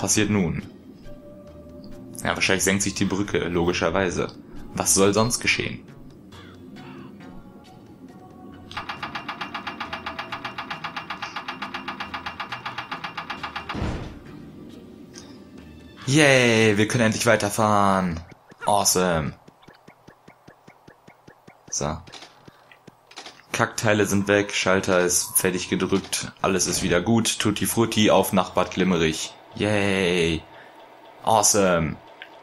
passiert nun? Ja, wahrscheinlich senkt sich die Brücke, logischerweise. Was soll sonst geschehen? Yay, wir können endlich weiterfahren. Awesome. So. Kackteile sind weg, Schalter ist fertig gedrückt, alles ist wieder gut. Tutti Frutti, auf nach Bad Glimmerich. Yay. Awesome.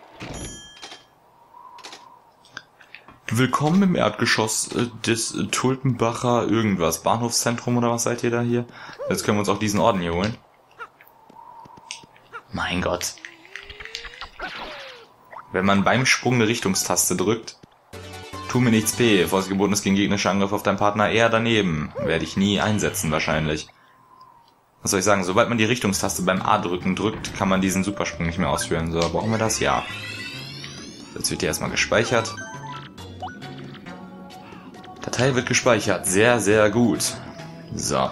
Willkommen im Erdgeschoss des Tulpenbacher irgendwas. Bahnhofszentrum oder was seid ihr da hier? Jetzt können wir uns auch diesen Orden hier holen. Mein Gott. Wenn man beim Sprung eine Richtungstaste drückt, tu mir nichts P, geboten ist gegen gegnerische Angriff auf deinen Partner eher daneben. Werde ich nie einsetzen wahrscheinlich. Was soll ich sagen, sobald man die Richtungstaste beim A drücken drückt, kann man diesen Supersprung nicht mehr ausführen. So, brauchen wir das? Ja. Jetzt wird hier erstmal gespeichert. Datei wird gespeichert. Sehr, sehr gut. So.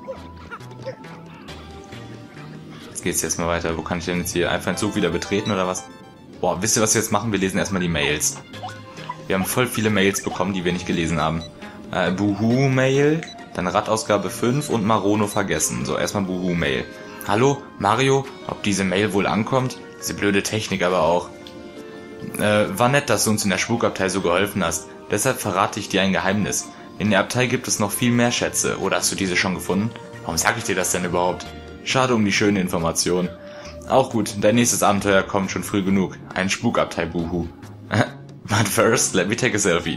Jetzt geht's jetzt mal weiter. Wo kann ich denn jetzt hier einfach den Zug wieder betreten oder was? Boah, wisst ihr, was wir jetzt machen? Wir lesen erstmal die Mails. Wir haben voll viele Mails bekommen, die wir nicht gelesen haben. Buhu-Mail, dann Radausgabe 5 und Marono vergessen. So, erstmal Buhu-Mail. Hallo, Mario, ob diese Mail wohl ankommt? Diese blöde Technik aber auch. War nett, dass du uns in der Spukabtei so geholfen hast. Deshalb verrate ich dir ein Geheimnis. In der Abtei gibt es noch viel mehr Schätze. Oder hast du diese schon gefunden? Warum sag ich dir das denn überhaupt? Schade um die schöne Information. Auch gut, dein nächstes Abenteuer kommt schon früh genug. Ein Spukabtei-Buhu. But first, let me take a selfie.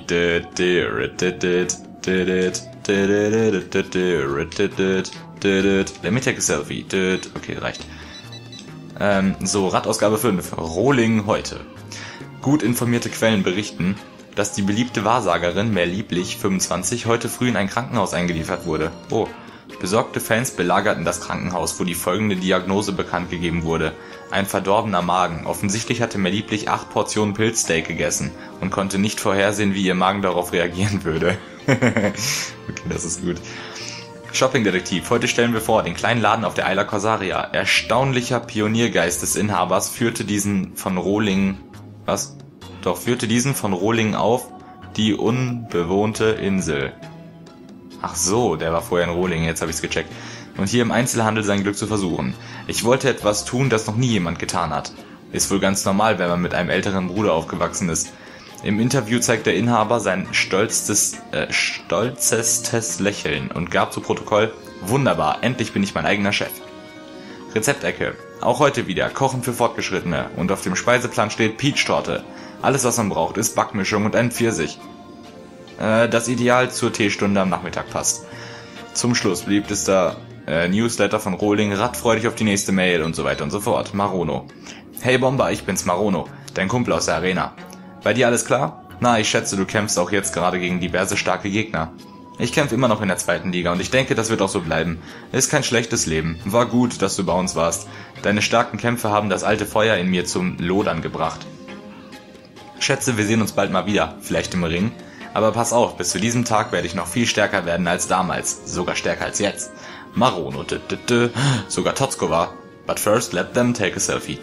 Let me take a selfie. Okay, reicht. So, Radausgabe 5. Rohling heute. Gut informierte Quellen berichten, dass die beliebte Wahrsagerin Merlieblich 25 heute früh in ein Krankenhaus eingeliefert wurde. Oh. Besorgte Fans belagerten das Krankenhaus, wo die folgende Diagnose bekannt gegeben wurde. Ein verdorbener Magen. Offensichtlich hatte Merlieblich 8 Portionen Pilzsteak gegessen und konnte nicht vorhersehen, wie ihr Magen darauf reagieren würde. Okay, das ist gut. Shopping-Detektiv. Heute stellen wir vor, den kleinen Laden auf der Isla Corsaria. Erstaunlicher Pioniergeist des Inhabers führte diesen von Rohling... Was? Doch, führte diesen von Rohling auf die unbewohnte Insel. Ach so, der war vorher in Rohling, jetzt habe ich's gecheckt. Und hier im Einzelhandel sein Glück zu versuchen. Ich wollte etwas tun, das noch nie jemand getan hat. Ist wohl ganz normal, wenn man mit einem älteren Bruder aufgewachsen ist. Im Interview zeigt der Inhaber sein stolzestes Lächeln und gab zu Protokoll: Wunderbar, endlich bin ich mein eigener Chef. Rezeptecke. Auch heute wieder Kochen für Fortgeschrittene. Und auf dem Speiseplan steht Peach-Torte. Alles, was man braucht, ist Backmischung und ein Pfirsich. Das ideal zur Teestunde am Nachmittag passt. Zum Schluss beliebtester Newsletter von Rohling, radfreudig auf die nächste Mail und so weiter und so fort. Marono. Hey Bomber, ich bin's Marono, dein Kumpel aus der Arena. Bei dir alles klar? Na, ich schätze, du kämpfst auch jetzt gerade gegen diverse starke Gegner. Ich kämpfe immer noch in der 2. Liga und ich denke, das wird auch so bleiben. Ist kein schlechtes Leben. War gut, dass du bei uns warst. Deine starken Kämpfe haben das alte Feuer in mir zum Lodern gebracht. Schätze, wir sehen uns bald mal wieder, vielleicht im Ring. Aber pass auf, bis zu diesem Tag werde ich noch viel stärker werden als damals. Sogar stärker als jetzt. Marono, sogar Totzkova. But first, let them take a selfie.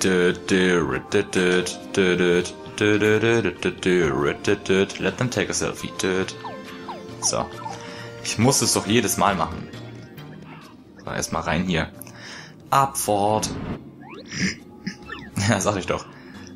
Let them take a selfie. So. Ich muss es doch jedes Mal machen. So, erstmal rein hier. Abfahrt. Ja, sag ich doch.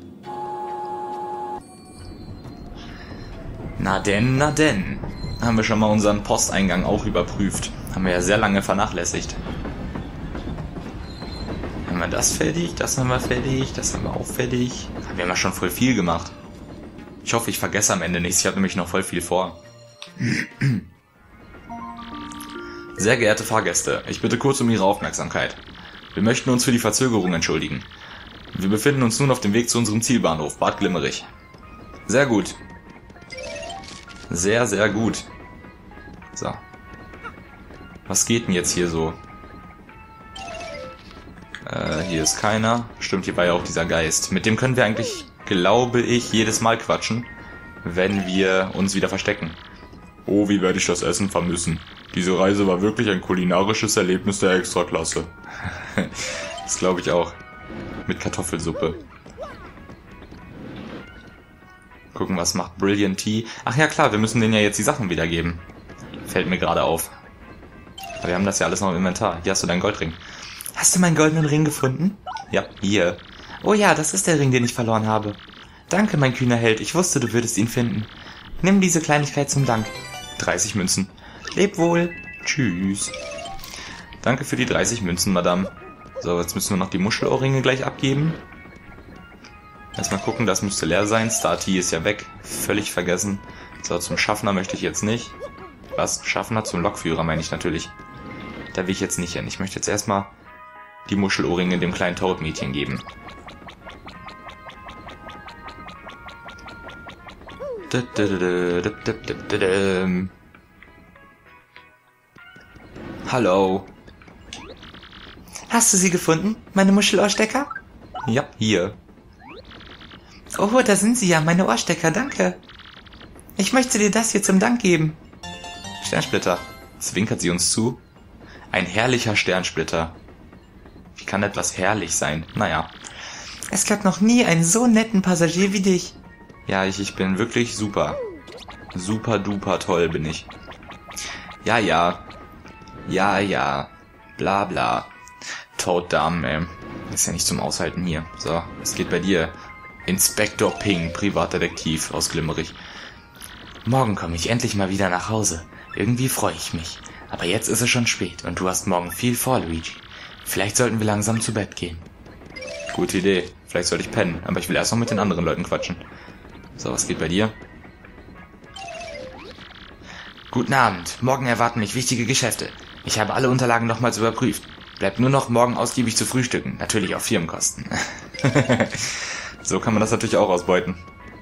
Na denn. Haben wir schon mal unseren Posteingang auch überprüft. Haben wir ja sehr lange vernachlässigt. Haben wir das fertig? Das haben wir fertig. Das haben wir auch fertig. Wir haben ja schon voll viel gemacht. Ich hoffe, ich vergesse am Ende nichts. Ich habe nämlich noch voll viel vor. Sehr geehrte Fahrgäste, ich bitte kurz um Ihre Aufmerksamkeit. Wir möchten uns für die Verzögerung entschuldigen. Wir befinden uns nun auf dem Weg zu unserem Zielbahnhof, Bad Glimmerich. Sehr gut. Sehr, sehr gut. So. Was geht denn jetzt hier so? Hier ist keiner. Stimmt, hier war ja auch dieser Geist. Mit dem können wir eigentlich, glaube ich, jedes Mal quatschen, wenn wir uns wieder verstecken. Oh, wie werde ich das Essen vermissen. Diese Reise war wirklich ein kulinarisches Erlebnis der Extraklasse. Das glaube ich auch. Mit Kartoffelsuppe. Gucken, was macht Brilliant Tea. Ach ja, klar, wir müssen denen ja jetzt die Sachen wiedergeben. Fällt mir gerade auf. Aber wir haben das ja alles noch im Inventar. Hier hast du deinen Goldring. Hast du meinen goldenen Ring gefunden? Ja, hier. Oh ja, das ist der Ring, den ich verloren habe. Danke, mein kühner Held. Ich wusste, du würdest ihn finden. Nimm diese Kleinigkeit zum Dank. 30 Münzen. Leb wohl. Tschüss. Danke für die 30 Münzen, Madame. So, jetzt müssen wir noch die Muschelohrringe gleich abgeben. Erstmal gucken, das müsste leer sein. Starty ist ja weg. Völlig vergessen. So, zum Schaffner möchte ich jetzt nicht. Was? Schaffner zum Lokführer meine ich natürlich. Da will ich jetzt nicht hin. Ich möchte jetzt erstmal die Muschelohrringe dem kleinen Toad-Mädchen geben. Hallo. Hast du sie gefunden, meine Muschelohrstecker? Ja, hier. Oh, da sind sie ja, meine Ohrstecker, danke. Ich möchte dir das hier zum Dank geben. Sternsplitter. Zwinkert sie uns zu? Ein herrlicher Sternsplitter. Wie kann etwas herrlich sein? Naja. Es gab noch nie einen so netten Passagier wie dich. Ja, ich bin wirklich super. Super duper toll bin ich. Ja, ja. Ja, ja. Bla bla. Toad-Damen, ey. Ist ja nicht zum Aushalten hier. So, was geht bei dir? Inspektor Ping, Privatdetektiv aus Glimmerich. Morgen komme ich endlich mal wieder nach Hause. Irgendwie freue ich mich. Aber jetzt ist es schon spät und du hast morgen viel vor, Luigi. Vielleicht sollten wir langsam zu Bett gehen. Gute Idee. Vielleicht sollte ich pennen, aber ich will erst noch mit den anderen Leuten quatschen. So, was geht bei dir? Guten Abend. Morgen erwarten mich wichtige Geschäfte. Ich habe alle Unterlagen nochmals überprüft. Bleibt nur noch morgen ausgiebig zu frühstücken. Natürlich auf Firmenkosten. So kann man das natürlich auch ausbeuten.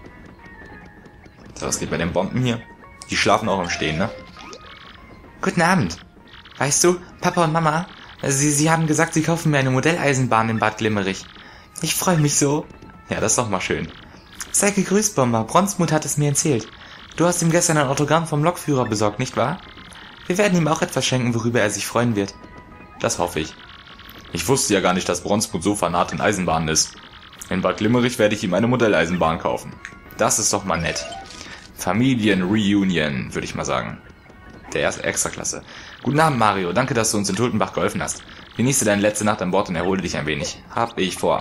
So, was geht bei den Bomben hier? Die schlafen auch im Stehen, ne? Guten Abend. Weißt du, Papa und Mama, sie haben gesagt, sie kaufen mir eine Modelleisenbahn in Bad Glimmerich. Ich freue mich so. Ja, das ist doch mal schön. Sei gegrüßt, Bomber. Bronsmut hat es mir erzählt. Du hast ihm gestern ein Autogramm vom Lokführer besorgt, nicht wahr? Wir werden ihm auch etwas schenken, worüber er sich freuen wird. Das hoffe ich. Ich wusste ja gar nicht, dass Bronsmut so fanat in Eisenbahnen ist. In Bad Glimmerich werde ich ihm eine Modelleisenbahn kaufen. Das ist doch mal nett. Familienreunion, würde ich mal sagen. Der erste Extraklasse. Guten Abend, Mario. Danke, dass du uns in Tulpenbach geholfen hast. Genieße deine letzte Nacht an Bord und erhole dich ein wenig. Hab ich vor.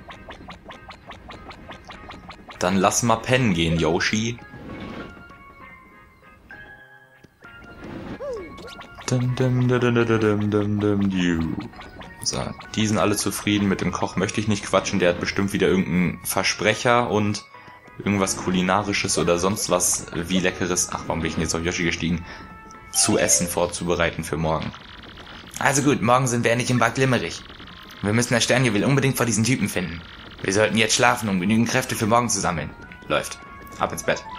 Dann lass mal pennen gehen, Yoshi. So, die sind alle zufrieden. Mit dem Koch möchte ich nicht quatschen. Der hat bestimmt wieder irgendeinen Versprecher und irgendwas Kulinarisches oder sonst was wie Leckeres. Ach, warum bin ich denn jetzt auf Yoshi gestiegen? Zu essen vorzubereiten für morgen. Also gut, morgen sind wir endlich im Bad Glimmerich. Wir müssen das Sternjuwel unbedingt vor diesen Typen finden. Wir sollten jetzt schlafen, um genügend Kräfte für morgen zu sammeln. Läuft. Ab ins Bett.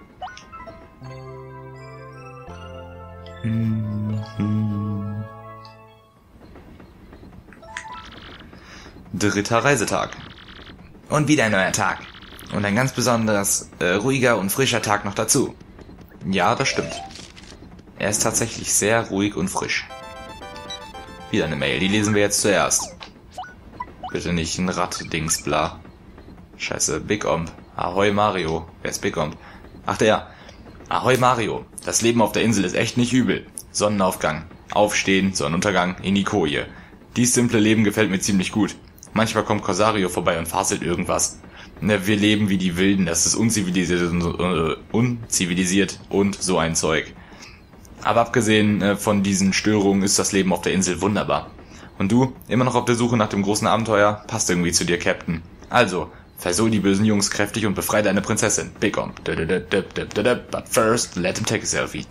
Dritter Reisetag. Und wieder ein neuer Tag. Und ein ganz besonders ruhiger und frischer Tag noch dazu. Ja, das stimmt. Er ist tatsächlich sehr ruhig und frisch. Wieder eine Mail, die lesen wir jetzt zuerst. Bitte nicht ein Rad-Dings, bla. Scheiße, Big Omb. Ahoi Mario. Wer ist Big Omb? Ach der. Ahoi Mario. Das Leben auf der Insel ist echt nicht übel. Sonnenaufgang, Aufstehen, Sonnenuntergang, in die Koje. Dies simple Leben gefällt mir ziemlich gut. Manchmal kommt Corsario vorbei und faselt irgendwas. Wir leben wie die Wilden, das ist unzivilisiert und so ein Zeug. Aber abgesehen von diesen Störungen ist das Leben auf der Insel wunderbar. Und du, immer noch auf der Suche nach dem großen Abenteuer? Passt irgendwie zu dir, Captain. Also, versohl die bösen Jungs kräftig und befreie deine Prinzessin. Big Omb. But first, let him take a selfie.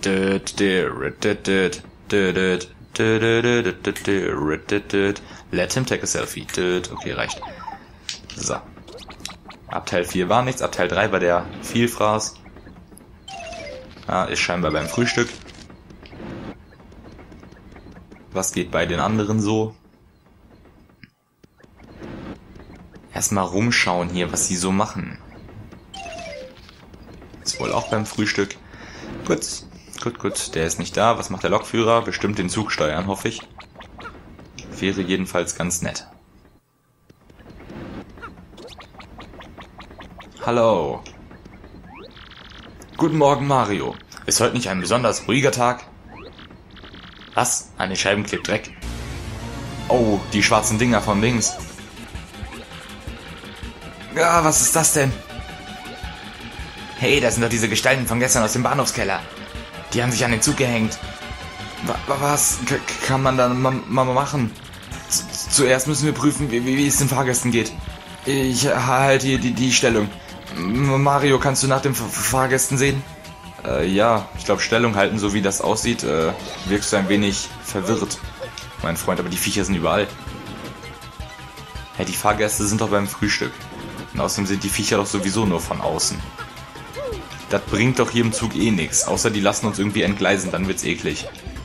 Let him take a selfie. Okay, reicht. So. Abteil 4 war nichts, Abteil 3 war der Vielfraß. Ah, ist scheinbar beim Frühstück. Was geht bei den anderen so? Erstmal rumschauen hier, was sie so machen. Ist wohl auch beim Frühstück. Gut. Der ist nicht da. Was macht der Lokführer? Bestimmt den Zug steuern, hoffe ich. Wäre jedenfalls ganz nett. Hallo. Guten Morgen, Mario. Ist heute nicht ein besonders ruhiger Tag? Was? An den Scheiben klebt Dreck. Oh, die schwarzen Dinger von links. Ja, was ist das denn? Hey, das sind doch diese Gestalten von gestern aus dem Bahnhofskeller. Die haben sich an den Zug gehängt. Was kann man da mal machen? Zuerst müssen wir prüfen, wie es den Fahrgästen geht. Ich halte hier die Stellung. Mario, kannst du nach den Fahrgästen sehen? Ja, ich glaube Stellung halten, so wie das aussieht, wirkst du ein wenig verwirrt. Mein Freund, aber die Viecher sind überall. Hey, die Fahrgäste sind doch beim Frühstück. Und außerdem sind die Viecher doch sowieso nur von außen. Das bringt doch hier im Zug eh nichts. Außer die lassen uns irgendwie entgleisen, dann wird's eklig.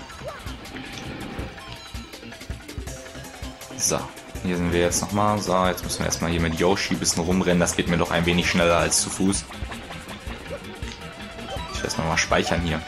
So, hier sind wir jetzt nochmal. So, jetzt müssen wir erstmal hier mit Yoshi ein bisschen rumrennen. Das geht mir doch ein wenig schneller als zu Fuß. Ich will erstmal mal speichern hier.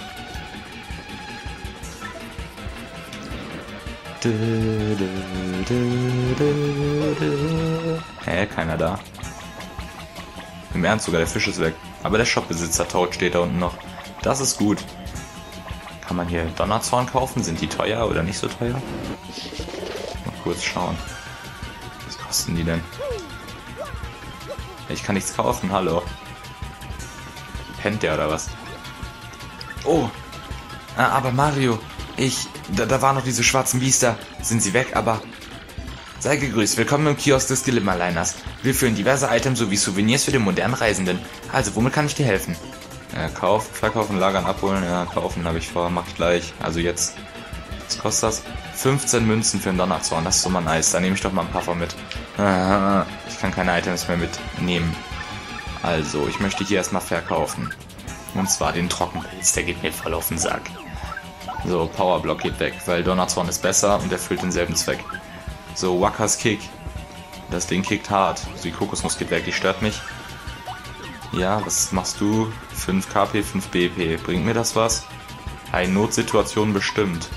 Hä, keiner da? Im Ernst, sogar der Fisch ist weg. Aber der Shopbesitzer Toad steht da unten noch. Das ist gut. Kann man hier Donnerzorn kaufen? Sind die teuer oder nicht so teuer? Mal kurz schauen. Was kosten die denn? Ich kann nichts kaufen, hallo. Pennt der oder was? Oh! Aber Mario, da waren noch diese schwarzen Biester. Sind sie weg, aber... Sei gegrüßt, willkommen im Kiosk des Glimmerliners. Wir führen diverse Items sowie Souvenirs für den modernen Reisenden. Also, womit kann ich dir helfen? Kaufen, verkaufen, lagern, abholen. Ja, kaufen habe ich vor, mach ich gleich. Also jetzt. Was kostet das? 15 Münzen für einen Donnerzorn, das ist so mal nice. Da nehme ich doch mal ein paar von mit. Ich kann keine Items mehr mitnehmen. Also, ich möchte hier erstmal verkaufen. Und zwar den Trockenpilz, der geht mir voll auf den Sack. So, Powerblock geht weg, weil Donnerzorn ist besser und erfüllt denselben Zweck. So, Wackers Kick. Das Ding kickt hart. So, die Kokosnuss geht weg, die stört mich. Ja, was machst du? 5 KP, 5 BP. Bringt mir das was? Eine Notsituation bestimmt.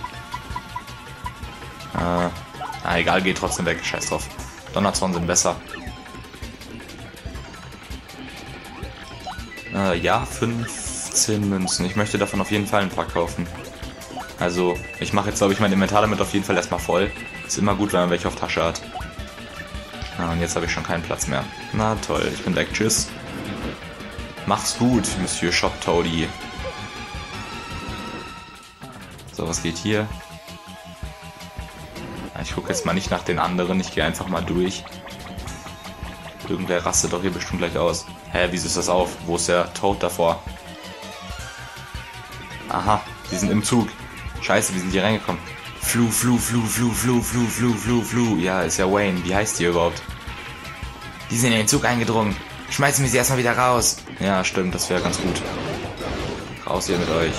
Egal, geht trotzdem weg. Scheiß drauf. Donnerzorn sind besser. Ja, 15 Münzen. Ich möchte davon auf jeden Fall ein paar kaufen. Also, ich mache jetzt, glaube ich, mein Inventar damit auf jeden Fall erstmal voll. Ist immer gut, wenn man welche auf Tasche hat. Und jetzt habe ich schon keinen Platz mehr. Na toll, ich bin weg. Tschüss. Mach's gut, Monsieur Shop Toady. So, was geht hier? Ich gucke jetzt mal nicht nach den anderen. Ich gehe einfach mal durch. Irgendwer rastet doch hier bestimmt gleich aus. Hä, wieso ist das auf? Wo ist der Toad davor? Aha, die sind im Zug. Scheiße, wie sind die reingekommen? Flu. Ja, ist ja Wayne. Wie heißt die überhaupt? Die sind in den Zug eingedrungen. Schmeißen wir sie erstmal wieder raus. Ja, stimmt, das wäre ganz gut. Raus hier mit euch.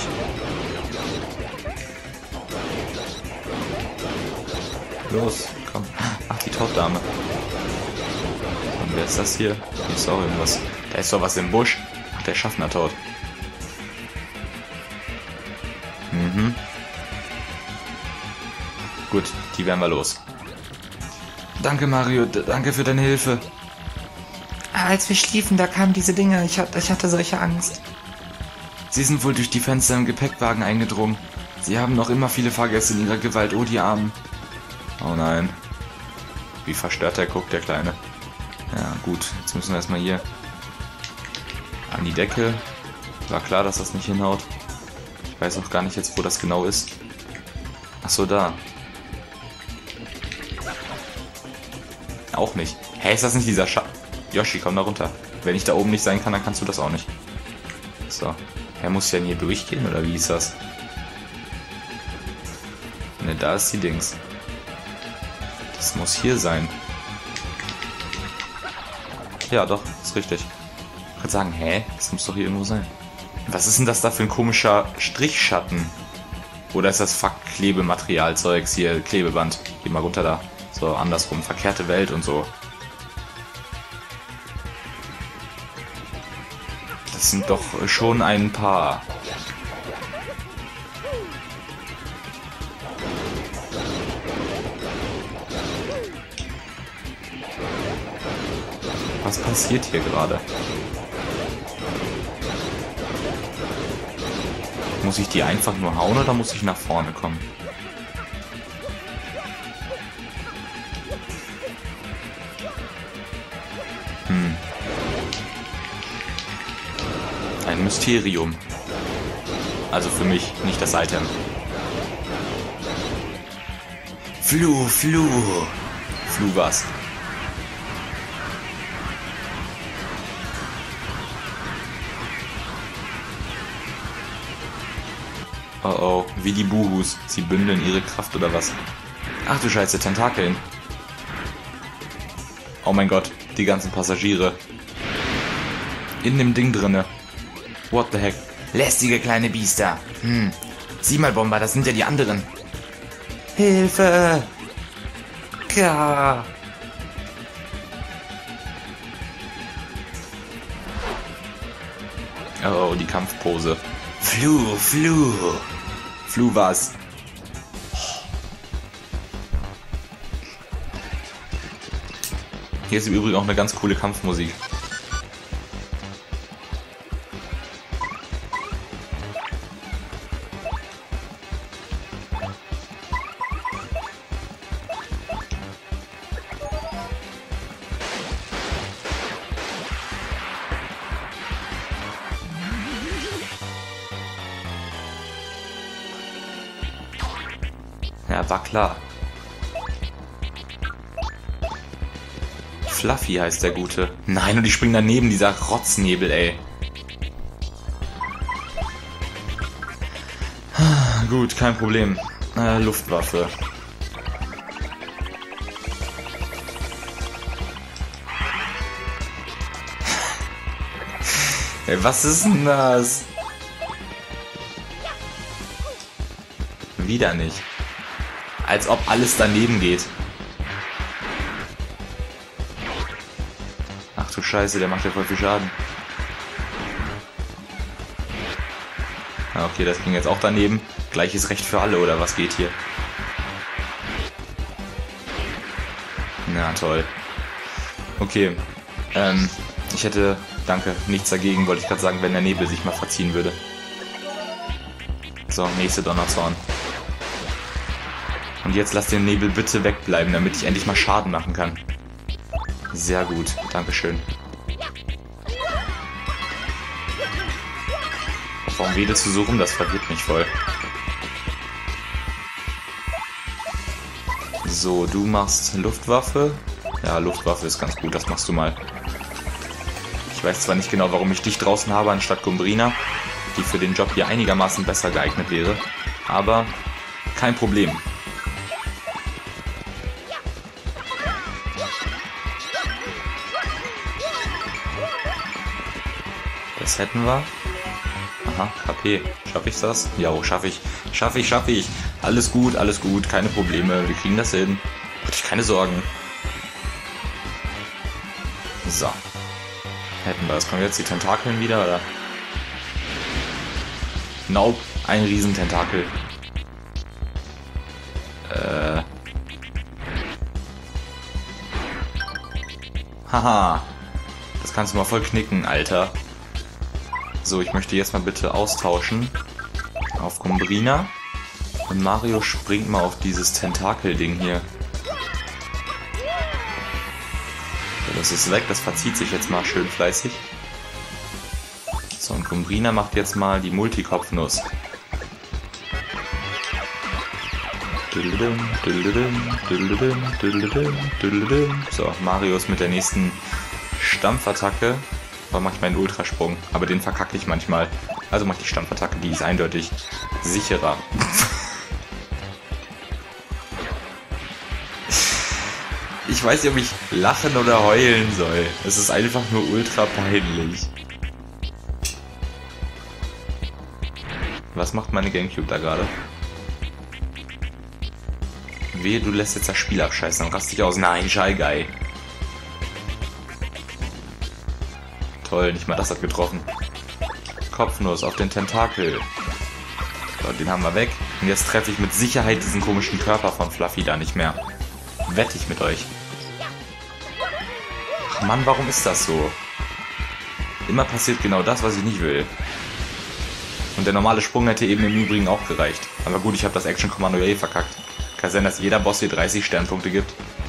Los, komm. Ach, die Toddame. Und wer ist das hier? Hier ist auch irgendwas. Da ist doch was im Busch. Ach, der Schaffner tot. Mhm. Gut, die werden wir los. Danke, Mario. Danke für deine Hilfe. Als wir schliefen, da kamen diese Dinger. Ich hatte solche Angst. Sie sind wohl durch die Fenster im Gepäckwagen eingedrungen. Sie haben noch immer viele Fahrgäste in ihrer Gewalt. Oh, die Armen. Oh nein. Wie verstört der guckt, der Kleine. Ja, gut. Jetzt müssen wir erstmal hier an die Decke. War klar, dass das nicht hinhaut. Ich weiß auch gar nicht jetzt, wo das genau ist. Ach so, da. Auch nicht. Hä, ist das nicht dieser Yoshi, komm da runter. Wenn ich da oben nicht sein kann, dann kannst du das auch nicht. So. Er muss ja hier durchgehen, oder wie ist das? Ne, da ist die Dings. Das muss hier sein. Ja, doch, ist richtig. Ich würde sagen, hä? Das muss doch hier irgendwo sein. Was ist denn das da für ein komischer Strichschatten? Oder ist das Klebematerialzeugs hier, Klebeband? Geh mal runter da. So, andersrum, verkehrte Welt und so. Das sind doch schon ein paar. Was passiert hier gerade? Muss ich die einfach nur hauen oder muss ich nach vorne kommen? Ein Mysterium. Also für mich, nicht das Item. Flu. Flu was? Oh oh, wie die Buhus. Sie bündeln ihre Kraft oder was? Ach du Scheiße, Tentakeln. Oh mein Gott, die ganzen Passagiere. In dem Ding drinne. What the heck? Lästige kleine Biester. Sieh mal, Bomber, das sind ja die anderen. Hilfe! Ja. Oh, die Kampfpose. Flu. Flu was? Hier ist im Übrigen auch eine ganz coole Kampfmusik. Ja, war klar. Fluffy heißt der Gute. Nein, und die springen daneben, dieser Rotznebel, ey. Gut, kein Problem. Luftwaffe. Ey, was ist denn das? Wieder nicht. Als ob alles daneben geht. Ach du Scheiße, der macht ja voll viel Schaden. Ah, okay, das ging jetzt auch daneben. Gleiches Recht für alle, oder was geht hier? Na toll. Okay. Ich hätte, danke, nichts dagegen, wollte ich gerade sagen, wenn der Nebel sich mal verziehen würde. So, nächste Donnerzorn. Und jetzt lass den Nebel bitte wegbleiben, damit ich endlich mal Schaden machen kann. Sehr gut, dankeschön. Warum wedelst du so rum? Das verwirrt mich voll. So, du machst Luftwaffe. Ja, Luftwaffe ist ganz gut, das machst du mal. Ich weiß zwar nicht genau, warum ich dich draußen habe anstatt Gumbrina, die für den Job hier einigermaßen besser geeignet wäre, aber kein Problem. Das hätten wir. Aha, KP. Schaffe ich das? Ja, schaffe ich. Schaffe ich. Alles gut, keine Probleme. Wir kriegen das hin. Mach dich keine Sorgen. So. Hätten wir das. Kommen jetzt die Tentakeln wieder, oder? Nope. Ein Riesententakel. Haha. Das kannst du mal voll knicken, Alter. So, ich möchte jetzt mal bitte austauschen auf Gumbrina. Und Mario springt mal auf dieses Tentakel-Ding hier. So, das ist weg, das verzieht sich jetzt mal schön fleißig. So, und Gumbrina macht jetzt mal die Multikopfnuss. So, Mario ist mit der nächsten Stampfattacke. Dann mache ich meinen Ultrasprung, aber den verkacke ich manchmal. Also mache ich die Stampfattacke, die ist eindeutig sicherer. Ich weiß nicht, ob ich lachen oder heulen soll. Es ist einfach nur ultra peinlich. Was macht meine Gamecube da gerade? Wehe, du lässt jetzt das Spiel abscheißen, dann rast dich aus. Nein, Shy Guy. Toll, nicht mal das hat getroffen. Kopfnuss auf den Tentakel. So, den haben wir weg. Und jetzt treffe ich mit Sicherheit diesen komischen Körper von Fluffy da nicht mehr. Wette ich mit euch. Ach Mann, warum ist das so? Immer passiert genau das, was ich nicht will. Und der normale Sprung hätte eben im Übrigen auch gereicht. Aber gut, ich habe das Action Kommando ja eh verkackt. Kann sein, dass jeder Boss hier 30 Sternpunkte gibt.